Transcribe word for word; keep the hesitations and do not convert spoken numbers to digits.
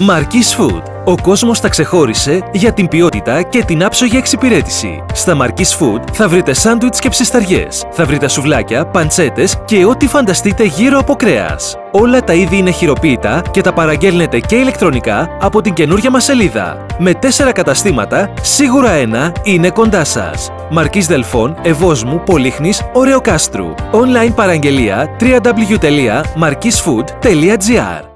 Marquis Food. Ο κόσμος τα ξεχώρισε για την ποιότητα και την άψογη εξυπηρέτηση. Στα Marquis Food θα βρείτε σάντουιτς και ψισταριές. Θα βρείτε σουβλάκια, παντσέτες και ό,τι φανταστείτε γύρω από κρέας. Όλα τα είδη είναι χειροποίητα και τα παραγγέλνετε και ηλεκτρονικά από την καινούργια μας σελίδα. Με τέσσερα καταστήματα, σίγουρα ένα είναι κοντά σας. Marquis Δελφών, Ευόσμου, Πολύχνης, Ωρεοκάστρου. Online παραγγελία double-u double-u double-u τελεία marquis food τελεία gr.